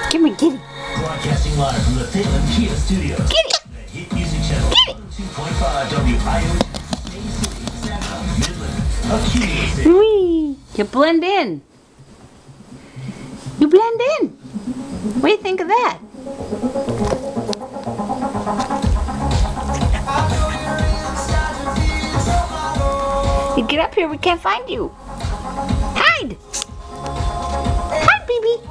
Come here, kitty. Broadcasting live from the Thalen Kia Studios. Kitty. The Hit Music Channel. 2.5 WIOH. Midland. A Cumulus. Wee. You blend in. You blend in. What do you think of that? You get up here, we can't find you. Hide! Hide, baby!